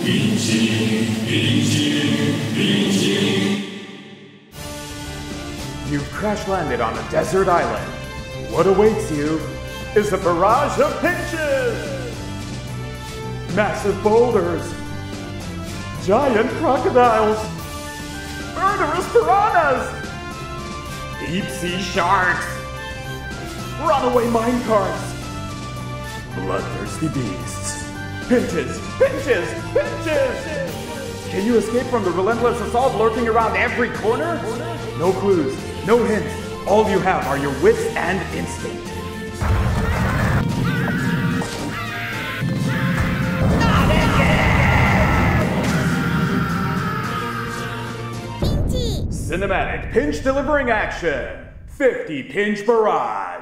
You've crash-landed on a desert island. What awaits you is a barrage of pinches! Massive boulders, giant crocodiles, murderous piranhas, deep-sea sharks, runaway minecarts, bloodthirsty beasts. Pinches! Pinches! Pinches! Can you escape from the relentless assault lurking around every corner? No clues, no hints. All you have are your wits and instinct. Cinematic pinch delivering action. 50 Pinch Barrage.